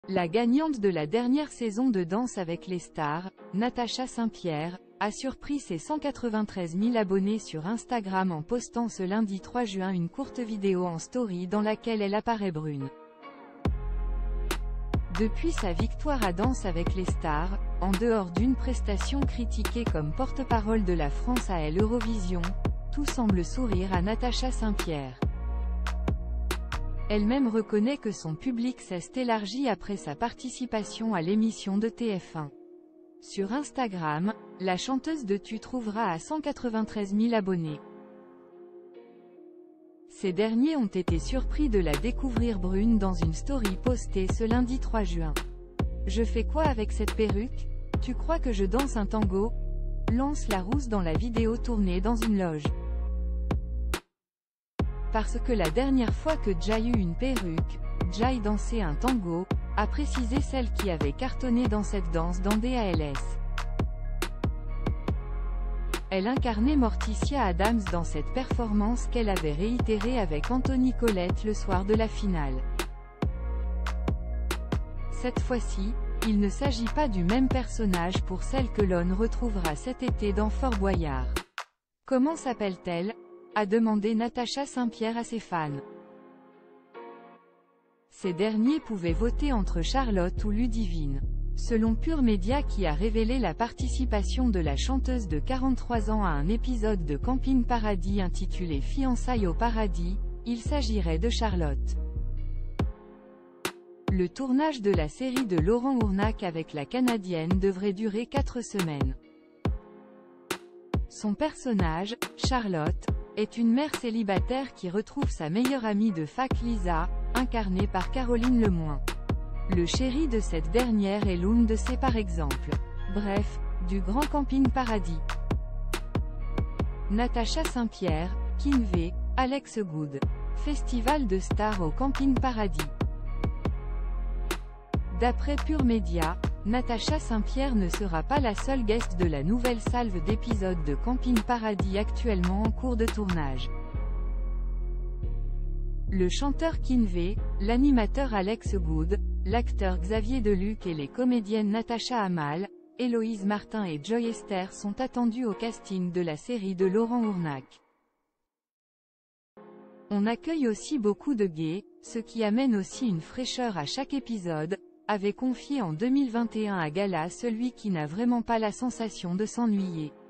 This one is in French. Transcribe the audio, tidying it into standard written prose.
La gagnante de la dernière saison de Danse avec les stars, Natacha Saint-Pierre, a surpris ses 193 000 abonnés sur Instagram en postant ce lundi 3 juin une courte vidéo en story dans laquelle elle apparaît brune. Depuis sa victoire à Danse avec les stars, en dehors d'une prestation critiquée comme porte-parole de la France à l'Eurovision, tout semble sourire à Natacha Saint-Pierre. Elle-même reconnaît que son public s'est élargi après sa participation à l'émission de TF1. Sur Instagram, la chanteuse de Tu trouveras à 193 000 abonnés. Ces derniers ont été surpris de la découvrir brune dans une story postée ce lundi 3 juin. « Je fais quoi avec cette perruque? Tu crois que je danse un tango ?» lance la rousse dans la vidéo tournée dans une loge. Parce que la dernière fois que Jai eut une perruque, Jai dansait un tango, a précisé celle qui avait cartonné dans cette danse dans DALS. Elle incarnait Morticia Adams dans cette performance qu'elle avait réitérée avec Anthony Collette le soir de la finale. Cette fois-ci, il ne s'agit pas du même personnage pour celle que l'on retrouvera cet été dans Fort Boyard. Comment s'appelle-t-elle? A demandé Natacha Saint-Pierre à ses fans. Ces derniers pouvaient voter entre Charlotte ou Ludivine. Selon Pure Média qui a révélé la participation de la chanteuse de 43 ans à un épisode de Camping Paradis intitulé Fiançailles au paradis, il s'agirait de Charlotte. Le tournage de la série de Laurent Ournac avec la Canadienne devrait durer 4 semaines. Son personnage, Charlotte, est une mère célibataire qui retrouve sa meilleure amie de fac Lisa, incarnée par Caroline Lemoine. Le chéri de cette dernière est l'une de ses par exemple. Bref, du grand Camping Paradis. Natacha Saint-Pierre, Kinvey, Alex Good. Festival de stars au Camping Paradis. D'après Pure Média, Natacha Saint-Pierre ne sera pas la seule guest de la nouvelle salve d'épisodes de Camping Paradis actuellement en cours de tournage. Le chanteur Kinvey, l'animateur Alex Good, l'acteur Xavier Deluc et les comédiennes Natacha Amal, Héloïse Martin et Joy Esther sont attendus au casting de la série de Laurent Ournac. On accueille aussi beaucoup de gays, ce qui amène aussi une fraîcheur à chaque épisode, avait confié en 2021 à Gala celui qui n'a vraiment pas la sensation de s'ennuyer.